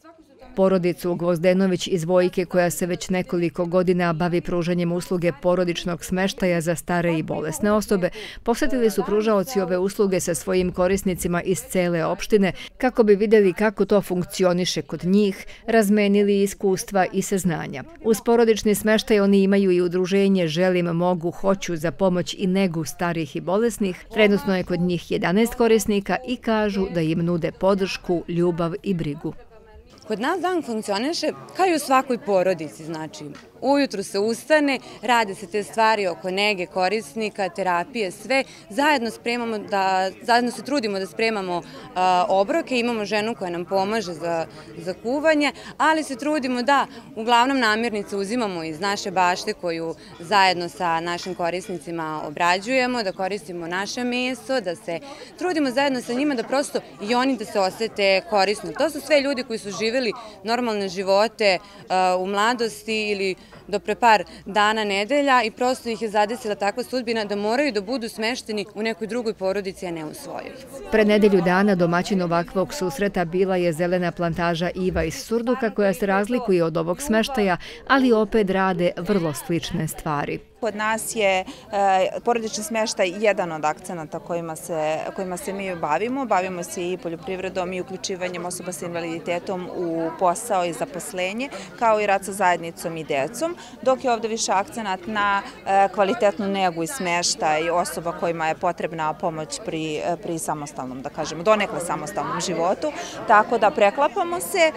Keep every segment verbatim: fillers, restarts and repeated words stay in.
Porodicu Gvozdenović iz Vojke, koja se već nekoliko godina bavi pružanjem usluge porodičnog smeštaja za stare i bolesne osobe, posjetili su pružaoci ove usluge sa svojim korisnicima iz cele opštine kako bi vidjeli kako to funkcioniše kod njih, razmenili iskustva i saznanja. Uz porodični smeštaj oni imaju i udruženje Želim, mogu, hoću za pomoć i negu starih i bolesnih. Trenutno je kod njih jedanaest korisnika i kažu da im nude podršku, ljubav i brigu. Kod nas dan funkcioniše kao i u svakoj porodici, znači ujutru se ustane, rade se te stvari oko nege korisnika, terapije, sve. Zajedno spremamo da, zajedno se trudimo da spremamo a, obroke, imamo ženu koja nam pomaže za, za kuvanje, ali se trudimo da uglavnom namirnice uzimamo iz naše bašte koju zajedno sa našim korisnicima obrađujemo, da koristimo naše meso, da se trudimo zajedno sa njima da prosto i oni da se osete korisno. To su sve ljudi koji su živjeli normalne živote a, u mladosti ili do pre par dana, nedelja i prosto ih je zadesila takva sudbina da moraju da budu smešteni u nekoj drugoj porodici, a ne u svojoj. Pre nedelju dana domaćin ovakvog susreta bila je zelena plantaža Iva iz Surduka, koja se razlikuje od ovog smeštaja, ali opet rade vrlo slične stvari. Kod nas je porodični smeštaj jedan od akcenata kojima se, kojima se mi bavimo. Bavimo se i poljoprivredom i uključivanjem osoba sa invaliditetom u posao i zaposlenje, kao i rad sa zajednicom i decom, dok je ovdje više akcenat na kvalitetnu negu i smeštaj osoba kojima je potrebna pomoć pri, pri samostalnom, da kažemo, donekle samostalnom životu. Tako da preklapamo se,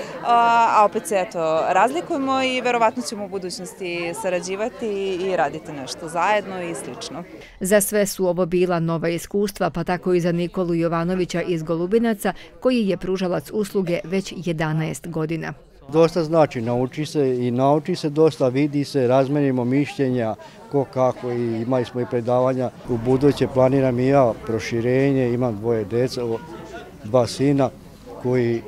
a opet se eto, razlikujemo i verovatno ćemo u budućnosti sarađivati i raditi nešto zajedno i slično. Za sve su ovo bila nova iskustva, pa tako i za Nikolu Jovanovića iz Golubinaca, koji je pružalac usluge već jedanaest godina. Dosta znači, nauči se i nauči se dosta, vidi se, razmenimo mišljenja, ko kako, i imali smo i predavanja. U buduće planiram i ja proširenje, imam dvoje deca, dva sina koji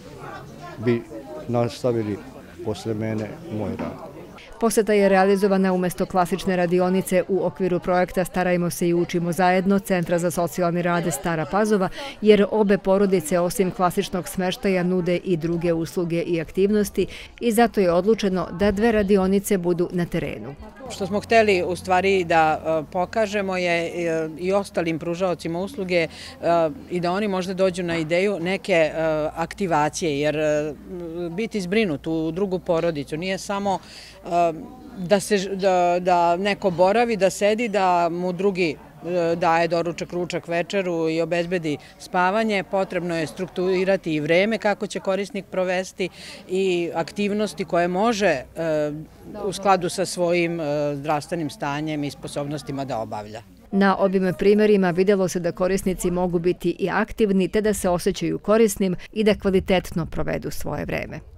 bi nastavili posle mene moj rad. Poseta je realizovana umjesto klasične radionice u okviru projekta Starajmo se i učimo zajedno Centra za socijalni rad Stara Pazova, jer obe porodice osim klasičnog smeštaja nude i druge usluge i aktivnosti i zato je odlučeno da dve radionice budu na terenu. Što smo hteli u stvari da pokažemo je i ostalim pružaocima usluge i da oni možda dođu na ideju neke aktivacije, jer biti zbrinut u drugu porodicu nije samo da, se, da, da neko boravi, da sedi, da mu drugi daje doručak, ručak, večeru i obezbedi spavanje. Potrebno je strukturirati i vreme kako će korisnik provesti i aktivnosti koje može u skladu sa svojim zdravstvenim stanjem i sposobnostima da obavlja. Na ovim primjerima vidjelo se da korisnici mogu biti i aktivni te da se osjećaju korisnim i da kvalitetno provedu svoje vreme.